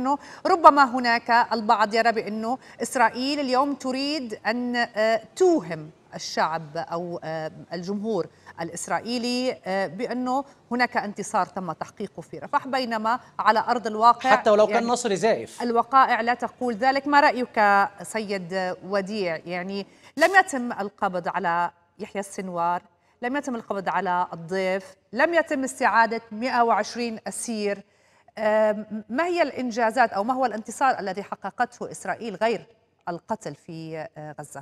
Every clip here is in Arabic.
بأنه ربما هناك البعض يرى بأنه إسرائيل اليوم تريد أن توهم الشعب أو الجمهور الإسرائيلي بأنه هناك انتصار تم تحقيقه في رفح، بينما على أرض الواقع حتى ولو كان نصر زائف. الوقائع لا تقول ذلك. ما رأيك سيد وديع؟ يعني لم يتم القبض على يحيى السنوار، لم يتم القبض على الضيف، لم يتم استعادة 120 أسير. ما هي الإنجازات أو ما هو الانتصار الذي حققته إسرائيل غير القتل في غزة؟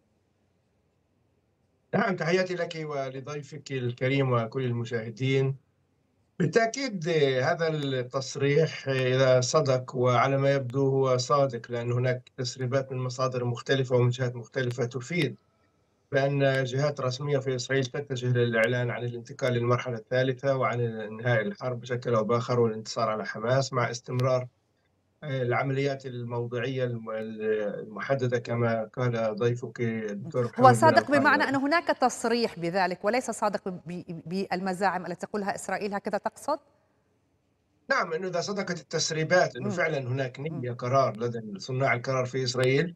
نعم، تحياتي لك ولضيفك الكريم وكل المشاهدين. بالتأكيد هذا التصريح إذا صدق، وعلى ما يبدو هو صادق، لأن هناك تسريبات من مصادر مختلفة ومن جهات مختلفة تفيد بأن جهات رسمية في إسرائيل تتجه للإعلان عن الانتقال للمرحلة الثالثة وعن انهاء الحرب بشكل أو بآخر والانتصار على حماس مع استمرار العمليات الموضوعية المحددة كما قال ضيفك الدكتور هو محمد بن صادق بمعنى القعقاع. أن هناك تصريح بذلك وليس صادق بالمزاعم التي تقولها إسرائيل، هكذا تقصد؟ نعم، انه اذا صدقت التسريبات انه فعلا هناك نية قرار لدى صناع القرار في اسرائيل،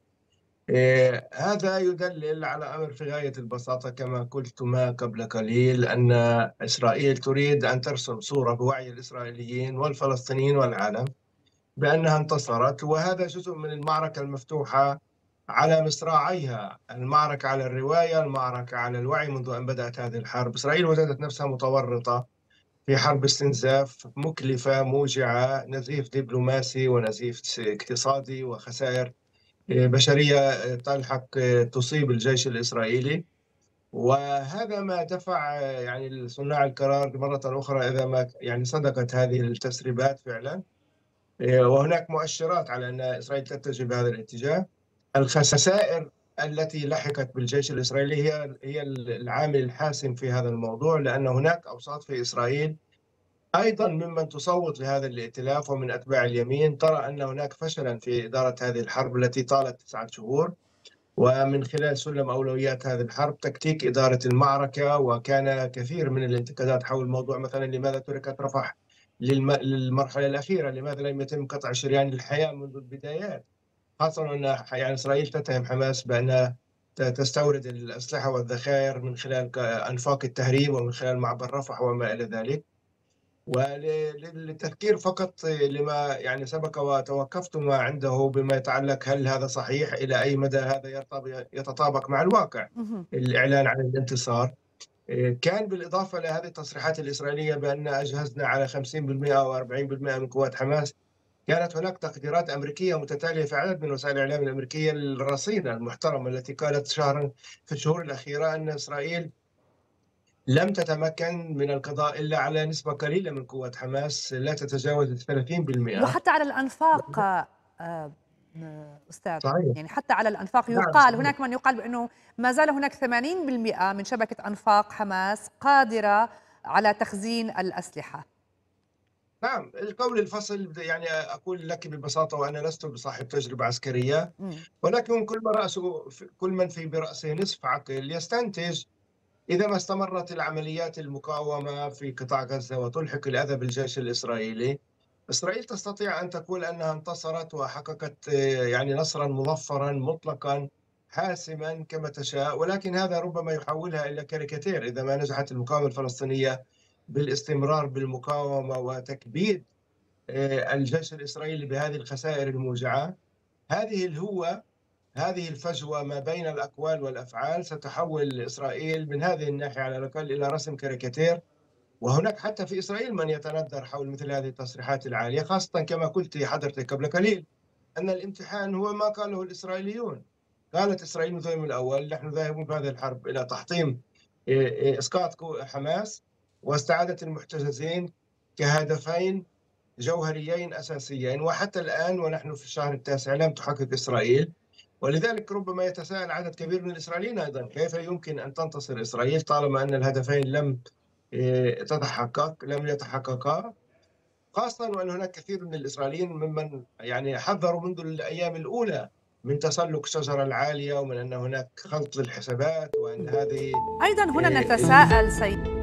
هذا يدلل على امر في غاية البساطة كما قلتما قبل قليل، ان اسرائيل تريد ان ترسم صورة بوعي الاسرائيليين والفلسطينيين والعالم بانها انتصرت، وهذا جزء من المعركة المفتوحة على مصراعيها، المعركة على الرواية، المعركة على الوعي. منذ ان بدأت هذه الحرب اسرائيل وجدت نفسها متورطة في حرب استنزاف مكلفة موجعة، نزيف دبلوماسي ونزيف اقتصادي وخسائر بشرية تلحق تصيب الجيش الإسرائيلي. وهذا ما دفع يعني صناع القرار مرة أخرى إذا ما يعني صدقت هذه التسريبات فعلا، وهناك مؤشرات على أن إسرائيل تتجه بهذا الاتجاه. الخسائر التي لحقت بالجيش الإسرائيلي هي العامل الحاسم في هذا الموضوع، لأن هناك أوساط في إسرائيل أيضا ممن تصوت لهذا الائتلاف ومن أتباع اليمين ترى أن هناك فشلا في إدارة هذه الحرب التي طالت 9 شهور، ومن خلال سلم أولويات هذه الحرب تكتيك إدارة المعركة. وكان كثير من الانتقادات حول موضوع مثلا لماذا تركت رفح للمرحلة الأخيرة، لماذا لم يتم قطع شريان الحياة منذ البدايات، خاصة أن يعني إسرائيل تتهم حماس بأنها تستورد الأسلحة والذخائر من خلال أنفاق التهريب ومن خلال معبر رفح وما إلى ذلك. وللتذكير فقط لما يعني سبق وتوقفت عنده بما يتعلق هل هذا صحيح، إلى أي مدى هذا يتطابق مع الواقع، الإعلان عن الانتصار. كان بالإضافة لهذه التصريحات الإسرائيلية بأن أجهزنا على 50% أو 40% من قوات حماس، كانت هناك تقديرات أمريكية متتالية في عدد من وسائل الإعلام الأمريكية الرصينة المحترمة التي قالت في الشهور الأخيرة أن إسرائيل لم تتمكن من القضاء إلا على نسبة قليلة من قوات حماس لا تتجاوز 30%. وحتى على الأنفاق أستاذ، صحيح. يعني حتى على الأنفاق نعم يقال، صحيح. هناك من يقال بأنه ما زال هناك 80% من شبكة أنفاق حماس قادرة على تخزين الأسلحة. نعم، القول الفصل يعني أقول لك ببساطة، وأنا لست بصاحب تجربة عسكرية، ولكن كل من في برأسه نصف عقل يستنتج إذا ما استمرت العمليات المقاومة في قطاع غزة وتلحق الأذى بالجيش الإسرائيلي، إسرائيل تستطيع أن تقول أنها انتصرت وحققت يعني نصرا مظفرا مطلقا حاسما كما تشاء، ولكن هذا ربما يحولها إلى كاريكاتير إذا ما نجحت المقاومة الفلسطينية بالاستمرار بالمقاومة وتكبيد الجيش الإسرائيلي بهذه الخسائر الموجعة. هذه الفجوة ما بين الأقوال والأفعال ستحول إسرائيل من هذه الناحية على الأقل إلى رسم كاريكاتير. وهناك حتى في إسرائيل من يتندر حول مثل هذه التصريحات العالية، خاصة كما قلت حضرتك قبل قليل أن الامتحان هو ما قاله الإسرائيليون. قالت إسرائيل من اليوم الأول نحن ذاهبون في هذه الحرب إلى تحطيم إسقاط حماس واستعادة المحتجزين كهدفين جوهريين أساسيين، وحتى الآن ونحن في الشهر التاسع لم تحقق إسرائيل. ولذلك ربما يتساءل عدد كبير من الإسرائيليين أيضا كيف يمكن أن تنتصر إسرائيل طالما أن الهدفين لم يتحققا، خاصة وأن هناك كثير من الإسرائيليين ممن يعني حذروا منذ الأيام الأولى من تسلق الشجرة العالية ومن أن هناك خلط للحسابات وأن هذه أيضا هنا نتساءل سيد